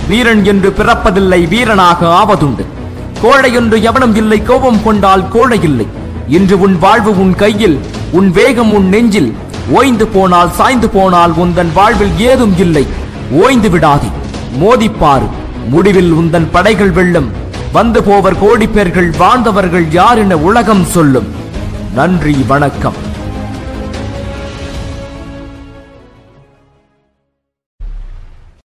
வீரன் என்று பிறப்பதில்லை, வீரனாக ஆவதுண்டு. கோழை என்று எவனும் இல்லை, கோபம் கொண்டால் கோழை இல்லை. இன்று உன் வாழ்வு உன் கையில், உன் வேகம் உன் நெஞ்சில். ஓய்ந்து போனால் சாய்ந்து போனால் உந்தன் வாழ்வில் ஏதும் இல்லை. ஓய்ந்து விடாதே, மோதிப்பாரு, முடிவில் உந்தன் படைகள் வெல்லும். வந்து போவர் கோடி பேர்கள், வாழ்ந்தவர்கள் யார் என உலகம் சொல்லும். நன்றி, வணக்கம்.